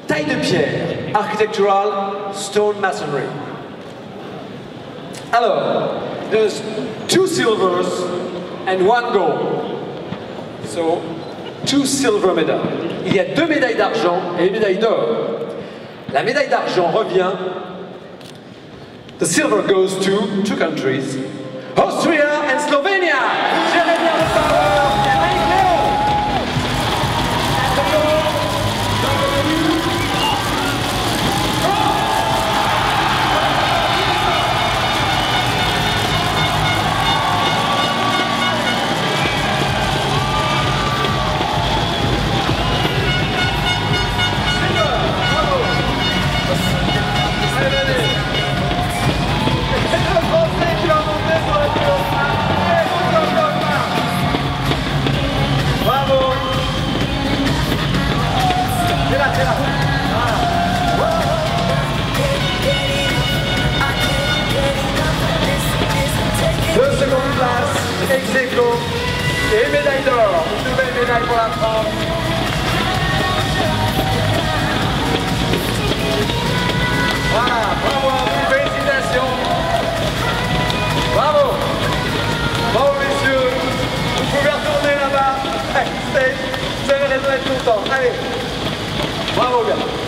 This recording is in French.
Taille de pierre, architectural, stone masonry. Alors, there's 2 silvers and 1 gold. So, 2 silver medals. Il y a 2 médailles d'argent et 1 médaille d'or. La médaille d'argent revient. The silver goes to 2 countries, Austria and Slovenia. Jérémy le power et Mike Léon. Ex-aequo et médaille d'or, une nouvelle médaille pour la France. Voilà, bravo à vous, félicitations. Bravo. Bravo messieurs, vous pouvez retourner là-bas. Vous avez raison d'être content. Allez, bravo bien.